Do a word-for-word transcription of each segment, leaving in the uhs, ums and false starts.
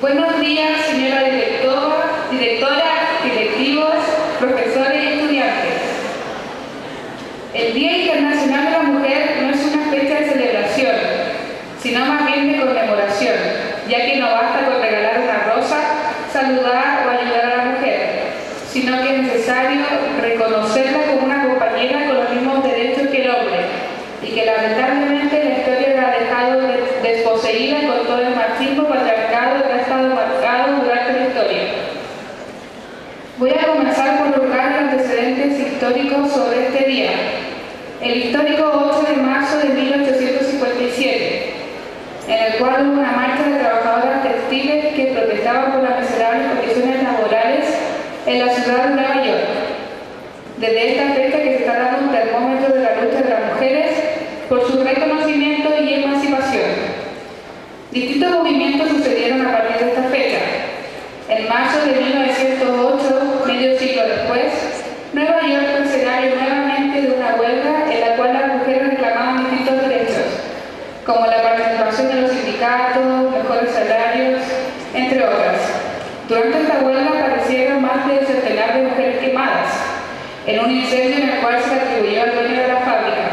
Buenos días, señora directora, directora, directivos, profesores y estudiantes. El Día Internacional de la Mujer no es una fecha de celebración, sino más bien de conmemoración, ya que no basta con regalar una rosa, saludar o ayudar a la mujer, sino que es necesario reconocerla como una compañera con los mismos derechos que el hombre, y que lamentablemente la historia la ha dejado desposeída con todo el machismo patriarcado que ha estado marcado durante la historia. Voy a comenzar por buscar los antecedentes históricos sobre este día. El histórico ocho de marzo de mil ochocientos cincuenta y siete, en el cual hubo una marcha de trabajadoras textiles que protestaban por las miserables condiciones laborales en la ciudad de Nueva York. Desde esta fecha que se está dando un termómetro de la lucha de las mujeres por su reconocimiento y emancipación. Distintos movimientos sucedieron a partir de esta fecha. En marzo de mil novecientos ocho, medio siglo después, Nueva York fue escenario nuevamente de una huelga en la cual las mujeres reclamaban distintos derechos, como la participación de los sindicatos, mejores salarios, entre otras. Durante esta huelga aparecieron más de un centenar de mujeres quemadas, en un incendio en el cual se le atribuyó al dueño de la fábrica.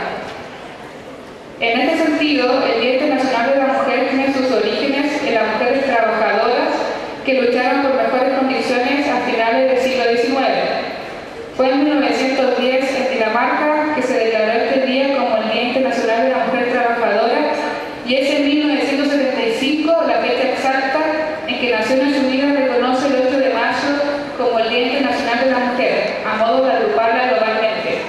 En este sentido, el Día Internacional de la Mujer tiene sus orígenes en las mujeres trabajadoras que lucharon por mejores condiciones a finales del siglo diecinueve. Fue en mil novecientos diez en Dinamarca que se declaró este día como el Día Internacional de la Mujer Trabajadora, y es en mil novecientos setenta y cinco la fecha exacta en que Naciones Unidas reconoce el ocho de marzo como el Día Internacional de la Mujer, a modo de agruparla globalmente.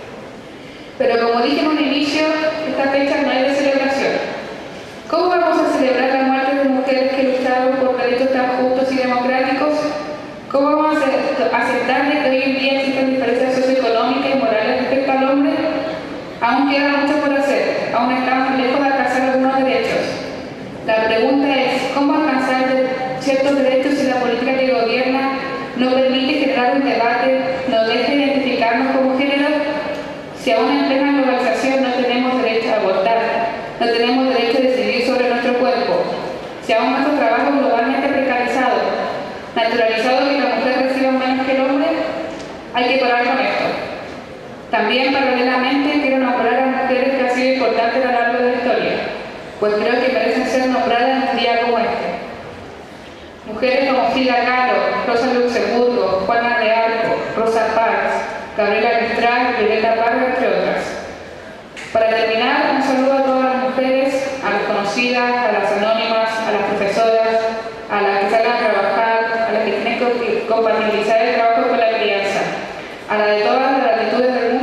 Pero como dije en un inicio, esta fecha no es de celebración. ¿Cómo vamos a celebrar la muerte de mujeres que lucharon por derechos tan justos y democráticos? ¿Cómo vamos a aceptar de que hoy en día existen diferencias socioeconómicas y morales respecto al hombre? Aún queda mucho por hacer, aún estamos lejos de alcanzar algunos derechos. La pregunta es, ¿cómo alcanzar ciertos derechos si la política que gobierna no permite generar un debate, no deja de identificarnos como género? Si aún en plena globalización no tenemos derecho a abortar, no tenemos derecho a decidir sobre nuestro cuerpo, si aún nuestro trabajo es globalmente precarizado, naturalizado que la mujer reciba menos que el hombre, hay que parar con esto. También, paralelamente, quiero nombrar a mujeres que han sido importantes a lo largo de la historia, pues creo que merecen ser nombradas en un día como este. Mujeres como Frida Kahlo, Rosa Luxemburgo, Juana de Arco, Rosa Parks, Gabriela Mistral, Violeta Parra, entre otras. Para terminar, un saludo a todas las mujeres, a las conocidas, a las anónimas, a las profesoras, a las que salgan a trabajar, a las que tienen que compatibilizar el trabajo con la crianza, a la de todas las latitudes del mundo